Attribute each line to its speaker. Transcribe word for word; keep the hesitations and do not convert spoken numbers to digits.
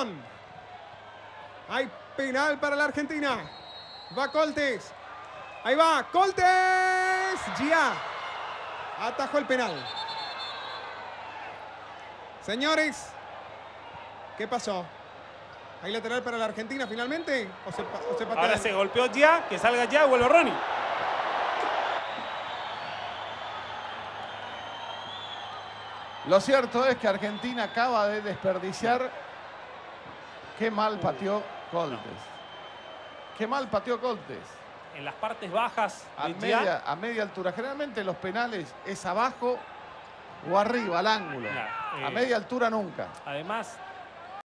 Speaker 1: Abraham. Hay penal para la Argentina. Va Coltes. Ahí va, Coltes. Ya. Atajó el penal. Señores, ¿qué pasó? ¿Hay lateral para la Argentina finalmente? ¿O se, o se patea?
Speaker 2: Ahora se golpeó ya, que salga ya, vuelve Ronnie.
Speaker 3: Lo cierto es que Argentina acaba de desperdiciar. Qué mal pateó Coltes. Qué mal pateó Coltes.
Speaker 2: En las partes bajas
Speaker 3: A
Speaker 2: de
Speaker 3: media,
Speaker 2: ya,
Speaker 3: a media altura. Generalmente los penales es abajo o arriba, al ángulo.
Speaker 2: Nah, eh,
Speaker 3: A media altura nunca.
Speaker 2: además,